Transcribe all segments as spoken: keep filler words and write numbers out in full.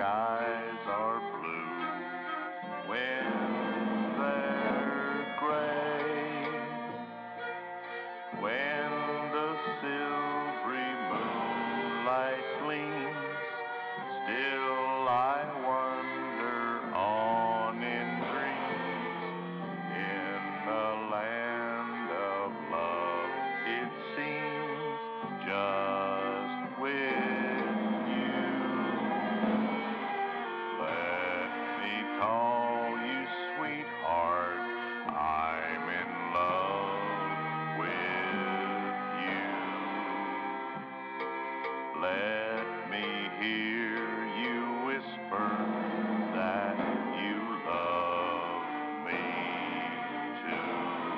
skies are blue, when they're gray, when the silvery moonlight gleams, still I wonder on in dreams. In the land of love, it seems, just with you. Let me call you sweetheart, I'm in love with you. Let me hear you whisper that you love me too.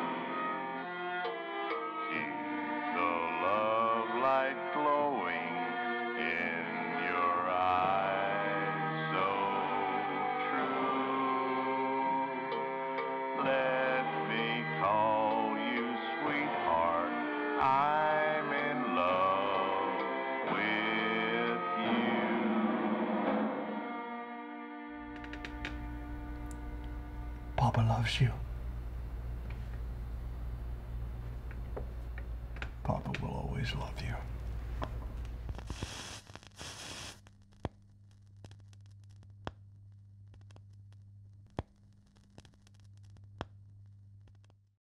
Keep the love light glowing in your eyes so true. Let me call you sweetheart, I'm in love with you. Papa loves you.